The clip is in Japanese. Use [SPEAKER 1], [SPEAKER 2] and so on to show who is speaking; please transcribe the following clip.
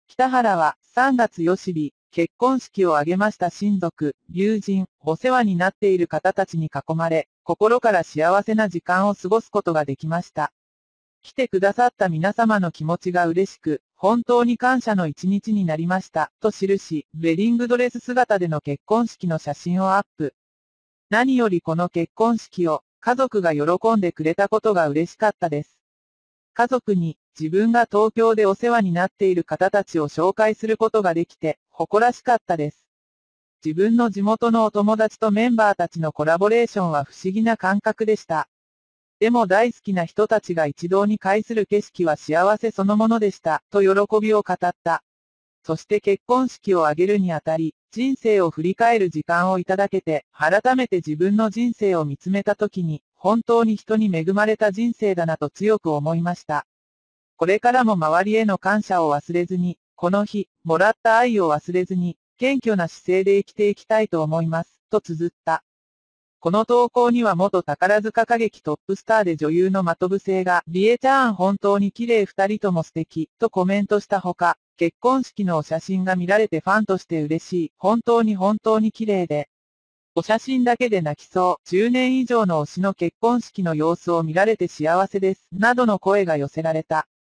[SPEAKER 1] 北原は3月よし日、結婚式を挙げました親族、友人、お世話になっている方たちに囲まれ、心から幸せな時間を過ごすことができました。来てくださった皆様の気持ちが嬉しく、本当に感謝の一日になりました、と記し、ウェディングドレス姿での結婚式の写真をアップ。何よりこの結婚式を、家族が喜んでくれたことが嬉しかったです。家族に、自分が東京でお世話になっている方たちを紹介することができて、誇らしかったです。自分の地元のお友達とメンバーたちのコラボレーションは不思議な感覚でした。でも大好きな人たちが一堂に会する景色は幸せそのものでした、と喜びを語った。そして結婚式を挙げるにあたり、人生を振り返る時間をいただけて、改めて自分の人生を見つめたときに、本当に人に恵まれた人生だなと強く思いました。これからも周りへの感謝を忘れずに、この日、もらった愛を忘れずに、謙虚な姿勢で生きていきたいと思います、と綴った。この投稿には元宝塚歌劇トップスターで女優の真飛聖が、リエちゃん本当に綺麗二人とも素敵、とコメントしたほか、結婚式のお写真が見られてファンとして嬉しい、本当に綺麗で、お写真だけで泣きそう、10年以上の推しの結婚式の様子を見られて幸せです、などの声が寄せられた。